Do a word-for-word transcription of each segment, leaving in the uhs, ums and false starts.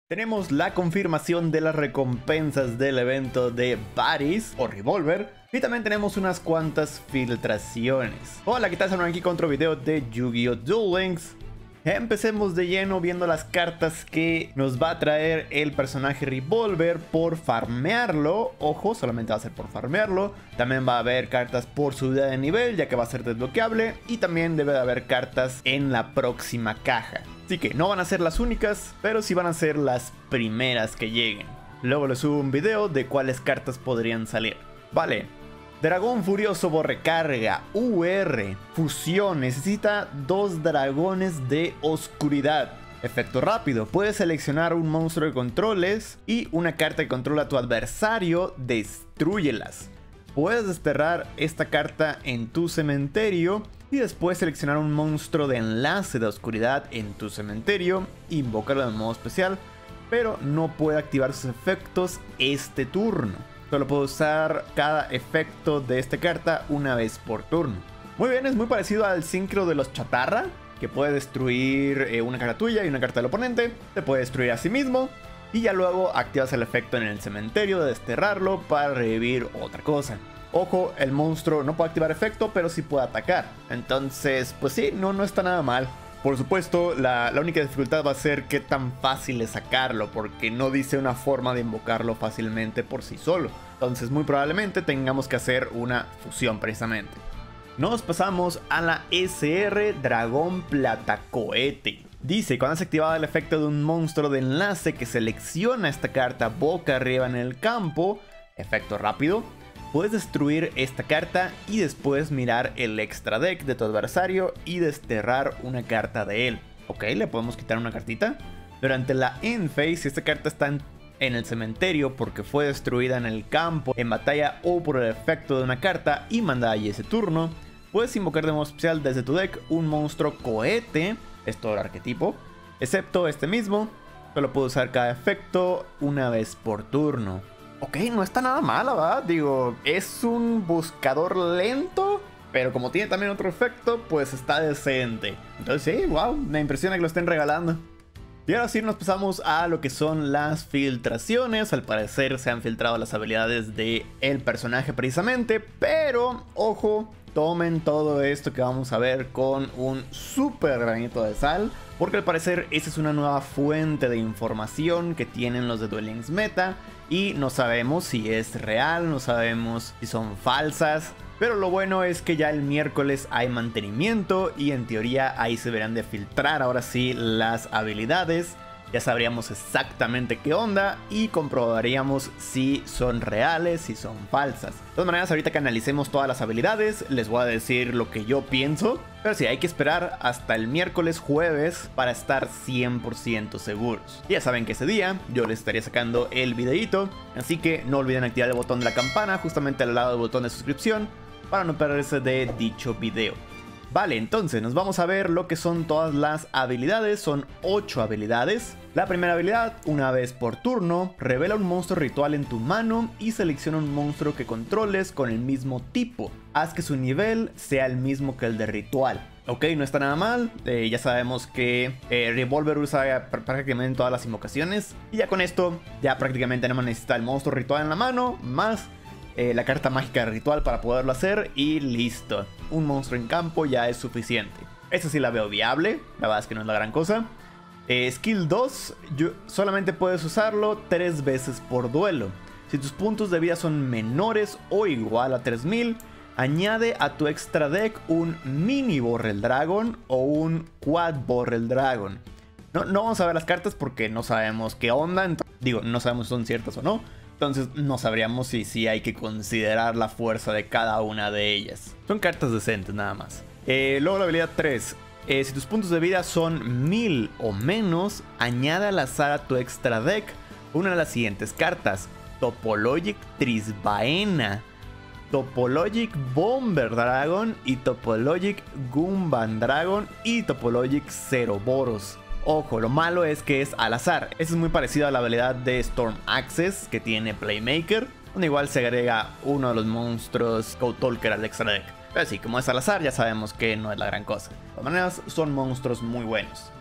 Tenemos la confirmación de las recompensas del evento de Varys o Revolver. Y también tenemos unas cuantas filtraciones. Hola, ¿qué tal? Estamos aquí con otro video de Yu-Gi-Oh! Duel Links. Empecemos de lleno viendo las cartas que nos va a traer el personaje Revolver por farmearlo. Ojo, solamente va a ser por farmearlo. También va a haber cartas por subida de nivel, ya que va a ser desbloqueable. Y también debe de haber cartas en la próxima caja. Así que no van a ser las únicas, pero sí van a ser las primeras que lleguen. Luego les subo un video de cuáles cartas podrían salir. Vale. Dragón Furioso Borrecarga U R Fusión. Necesita dos dragones de oscuridad. Efecto rápido. Puedes seleccionar un monstruo que controles y una carta que controla a tu adversario. Destrúyelas. Puedes desterrar esta carta en tu cementerio y después seleccionar un monstruo de enlace de oscuridad en tu cementerio, invocarlo de modo especial, pero no puede activar sus efectos este turno. Solo puedo usar cada efecto de esta carta una vez por turno. Muy bien, es muy parecido al sincro de los chatarra, que puede destruir eh, una carta tuya y una carta del oponente, te puede destruir a sí mismo, y ya luego activas el efecto en el cementerio de desterrarlo para revivir otra cosa. Ojo, el monstruo no puede activar efecto, pero sí puede atacar. Entonces, pues sí, no, no está nada mal. Por supuesto, la, la única dificultad va a ser qué tan fácil es sacarlo, porque no dice una forma de invocarlo fácilmente por sí solo. Entonces, muy probablemente tengamos que hacer una fusión precisamente. Nos pasamos a la S R Dragón Platacohete. Dice, cuando has activado el efecto de un monstruo de enlace que selecciona esta carta boca arriba en el campo, efecto rápido, puedes destruir esta carta y después mirar el extra deck de tu adversario y desterrar una carta de él. Ok, le podemos quitar una cartita. Durante la end phase, si esta carta está en, en el cementerio porque fue destruida en el campo, en batalla o por el efecto de una carta y mandada allí ese turno, puedes invocar de modo especial desde tu deck un monstruo cohete, es todo el arquetipo, excepto este mismo, solo puedo usar cada efecto una vez por turno. Ok, no está nada mala, ¿verdad? Digo, es un buscador lento, pero como tiene también otro efecto, pues está decente. Entonces sí, wow, me impresiona que lo estén regalando. Y ahora sí nos pasamos a lo que son las filtraciones. Al parecer se han filtrado las habilidades del personaje precisamente, pero ojo, tomen todo esto que vamos a ver con un súper granito de sal, porque al parecer esa es una nueva fuente de información que tienen los de Duel Links Meta y no sabemos si es real, no sabemos si son falsas, pero lo bueno es que ya el miércoles hay mantenimiento y en teoría ahí se verán de filtrar ahora sí las habilidades. Ya sabríamos exactamente qué onda y comprobaríamos si son reales, si son falsas. De todas maneras, ahorita que analicemos todas las habilidades, les voy a decir lo que yo pienso. Pero sí, hay que esperar hasta el miércoles jueves para estar cien por ciento seguros. Ya saben que ese día yo les estaría sacando el videito, así que no olviden activar el botón de la campana justamente al lado del botón de suscripción para no perderse de dicho video. Vale, entonces nos vamos a ver lo que son todas las habilidades. Son ocho habilidades. La primera habilidad, una vez por turno, revela un monstruo ritual en tu mano y selecciona un monstruo que controles con el mismo tipo. Haz que su nivel sea el mismo que el de ritual. Ok, no está nada mal. Eh, ya sabemos que eh, Revolver usa prácticamente todas las invocaciones. Y ya con esto, ya prácticamente no necesita el monstruo ritual en la mano, más Eh, la carta mágica de ritual para poderlo hacer y listo. Un monstruo en campo ya es suficiente. Esa sí la veo viable, la verdad es que no es la gran cosa. Eh, skill dos, yo, solamente puedes usarlo tres veces por duelo. Si tus puntos de vida son menores o igual a tres mil, añade a tu extra deck un mini Borrel Dragon o un quad Borrel Dragon. No, no vamos a ver las cartas porque no sabemos qué onda, digo, no sabemos si son ciertas o no. Entonces no sabríamos si, si hay que considerar la fuerza de cada una de ellas. Son cartas decentes nada más. Eh, luego la habilidad tres. Eh, si tus puntos de vida son mil o menos, añade al azar a tu extra deck una de las siguientes cartas. Topologic Trisbaena, Topologic Bomber Dragon y Topologic Gumban Dragon y Topologic Ceroboros. Ojo, lo malo es que es al azar. Eso es muy parecido a la habilidad de Storm Access que tiene Playmaker, donde igual se agrega uno de los monstruos Code Talker al extra deck. Pero sí, como es al azar, ya sabemos que no es la gran cosa. De todas maneras, son monstruos muy buenos.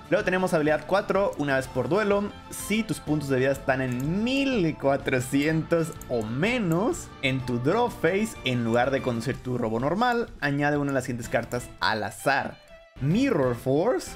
Luego tenemos habilidad cuatro, una vez por duelo. Si tus puntos de vida están en mil cuatrocientos o menos en tu draw phase, en lugar de conducir tu robo normal, añade una de las siguientes cartas al azar: Mirror Force,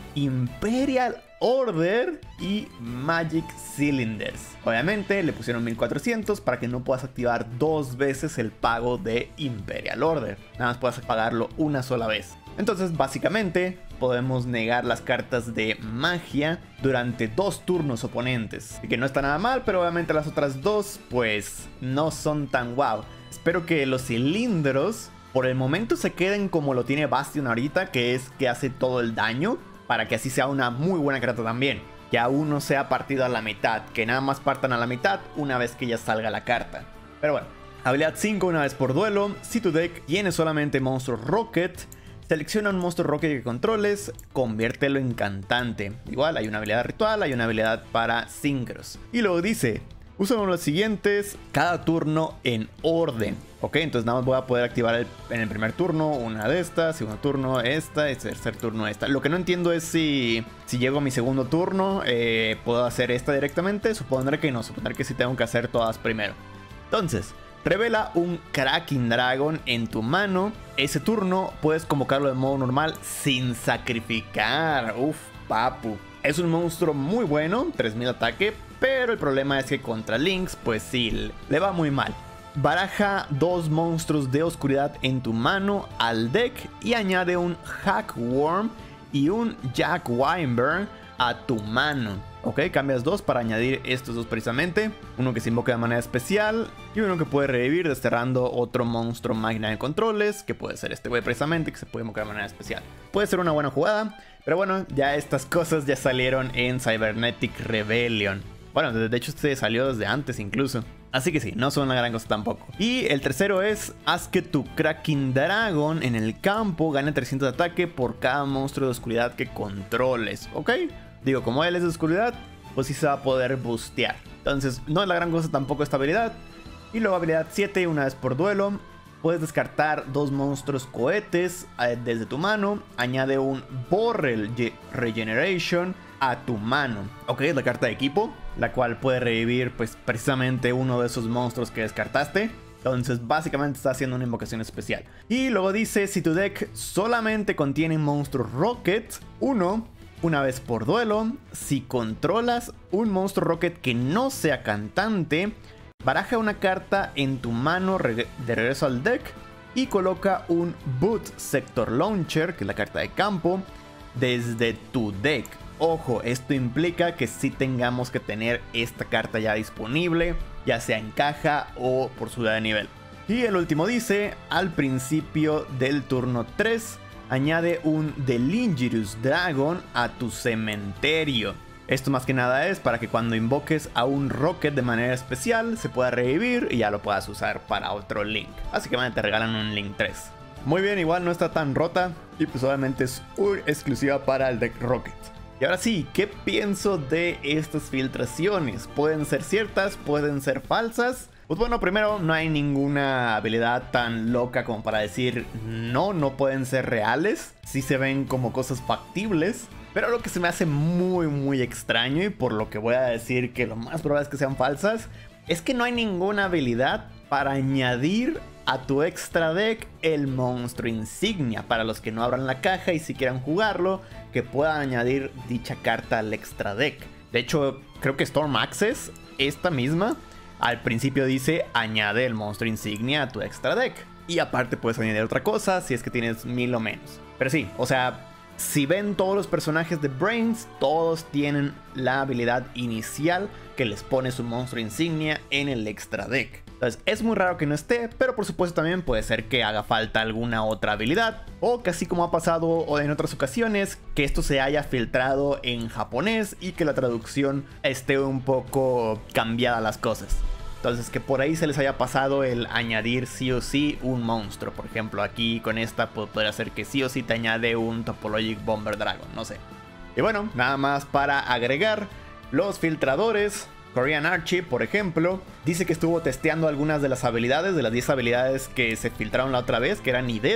Imperial Order y Magic Cylinders. Obviamente le pusieron mil cuatrocientos para que no puedas activar dos veces el pago de Imperial Order. Nada más puedas pagarlo una sola vez. Entonces básicamente podemos negar las cartas de magia durante dos turnos oponentes. Y que no está nada mal, pero obviamente las otras dos pues no son tan wow. Espero que los cilindros por el momento se queden como lo tiene Bastion ahorita, que es que hace todo el daño, para que así sea una muy buena carta también. Que aún no sea partido a la mitad, que nada más partan a la mitad una vez que ya salga la carta. Pero bueno, habilidad cinco, una vez por duelo. Si tu deck tiene solamente monstruos Rocket, selecciona un monstruo Rocket que controles, conviértelo en cantante. Igual hay una habilidad ritual, hay una habilidad para Synchros. Y luego dice: usa uno de los siguientes cada turno en orden. Ok, entonces nada más voy a poder activar el, en el primer turno una de estas, segundo turno esta, y tercer turno esta. Lo que no entiendo es si, si llego a mi segundo turno, eh, ¿puedo hacer esta directamente? Supondré que no, supondré que sí tengo que hacer todas primero. Entonces, revela un Cracking Dragon en tu mano. Ese turno puedes convocarlo de modo normal sin sacrificar. Uf, papu. Es un monstruo muy bueno, tres mil ataque, pero el problema es que contra Lynx, pues sí, le va muy mal. Baraja dos monstruos de oscuridad en tu mano al deck y añade un Hackworm y un Jack Wyvern a tu mano. Ok, cambias dos para añadir estos dos precisamente. Uno que se invoca de manera especial y uno que puede revivir desterrando otro monstruo máquina de controles, que puede ser este güey precisamente, que se puede invocar de manera especial. Puede ser una buena jugada, pero bueno, ya estas cosas ya salieron en Cybernetic Rebellion. Bueno, de hecho este salió desde antes incluso. Así que sí, no son una gran cosa tampoco. Y el tercero es: haz que tu Cracking Dragon en el campo gane trescientos de ataque por cada monstruo de oscuridad que controles. ¿Ok? Digo, como él es de oscuridad, pues sí se va a poder boostear. Entonces, no es la gran cosa tampoco esta habilidad. Y luego habilidad siete, una vez por duelo. Puedes descartar dos monstruos cohetes eh, desde tu mano. Añade un Borrel Regeneration a tu mano. Ok, es la carta de equipo, la cual puede revivir pues precisamente uno de esos monstruos que descartaste. Entonces básicamente está haciendo una invocación especial. Y luego dice: si tu deck solamente contiene monstruos Rocket, uno, una vez por duelo, si controlas un monstruo Rocket que no sea cantante, baraja una carta en tu mano de regreso al deck y coloca un Boot Sector Launcher, que es la carta de campo, desde tu deck. Ojo, esto implica que sí tengamos que tener esta carta ya disponible, ya sea en caja o por subida de nivel. Y el último dice: al principio del turno tres, añade un Delingirus Dragon a tu cementerio. Esto más que nada es para que cuando invoques a un Rocket de manera especial se pueda revivir y ya lo puedas usar para otro Link. Básicamente te regalan un Link tres. Muy bien, igual no está tan rota y pues obviamente es exclusiva para el deck Rocket. Y ahora sí, ¿qué pienso de estas filtraciones? ¿Pueden ser ciertas? ¿Pueden ser falsas? Pues bueno, primero, no hay ninguna habilidad tan loca como para decir no, no pueden ser reales. Sí se ven como cosas factibles. Pero lo que se me hace muy muy extraño, y por lo que voy a decir que lo más probable es que sean falsas, es que no hay ninguna habilidad para añadir a tu extra deck el monstruo insignia. Para los que no abran la caja y si quieran jugarlo, que puedan añadir dicha carta al extra deck. De hecho, creo que Storm Access, esta misma, al principio dice: añade el monstruo insignia a tu extra deck. Y aparte puedes añadir otra cosa si es que tienes mil o menos. Pero sí, o sea, si ven todos los personajes de Brains, todos tienen la habilidad inicial que les pone su monstruo insignia en el extra deck. Entonces es muy raro que no esté, pero por supuesto también puede ser que haga falta alguna otra habilidad, o que así como ha pasado en otras ocasiones, que esto se haya filtrado en japonés y que la traducción esté un poco cambiada las cosas. Entonces que por ahí se les haya pasado el añadir sí o sí un monstruo. Por ejemplo, aquí con esta podría ser que sí o sí te añade un Topologic Bomber Dragon, no sé. Y bueno, nada más para agregar, los filtradores, Korean Archie, por ejemplo, dice que estuvo testeando algunas de las habilidades, de las diez habilidades que se filtraron la otra vez, que eran I Ds,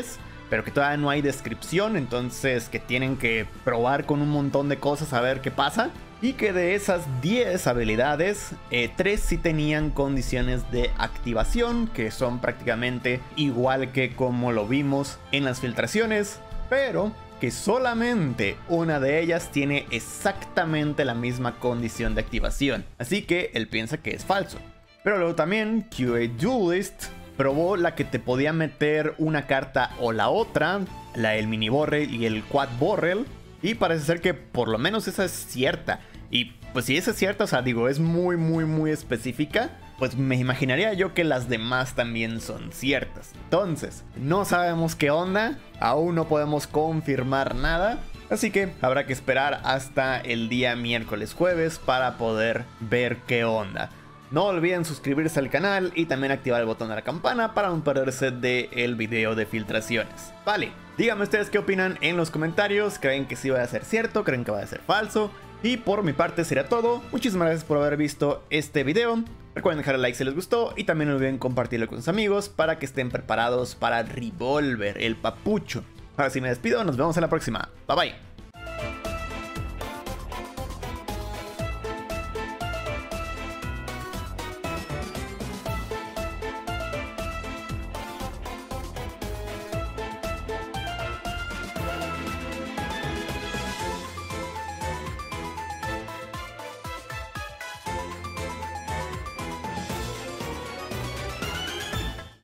pero que todavía no hay descripción, entonces que tienen que probar con un montón de cosas a ver qué pasa. Y que de esas diez habilidades, eh, tres sí tenían condiciones de activación, que son prácticamente igual que como lo vimos en las filtraciones, pero que solamente una de ellas tiene exactamente la misma condición de activación. Así que él piensa que es falso. Pero luego también Q A Duelist probó la que te podía meter una carta o la otra, la del mini Borrel y el quad Borrel. Y parece ser que por lo menos esa es cierta. Y pues si esa es cierta, o sea, digo, es muy muy muy específica, pues me imaginaría yo que las demás también son ciertas. Entonces, no sabemos qué onda, aún no podemos confirmar nada. Así que habrá que esperar hasta el día miércoles jueves para poder ver qué onda. No olviden suscribirse al canal y también activar el botón de la campana para no perderse del video de filtraciones. Vale, díganme ustedes qué opinan en los comentarios. ¿Creen que sí va a ser cierto? ¿Creen que va a ser falso? Y por mi parte sería todo. Muchísimas gracias por haber visto este video. Recuerden dejar el like si les gustó y también no olviden compartirlo con sus amigos para que estén preparados para Revolver, el papucho. Ahora sí me despido, nos vemos en la próxima. Bye bye.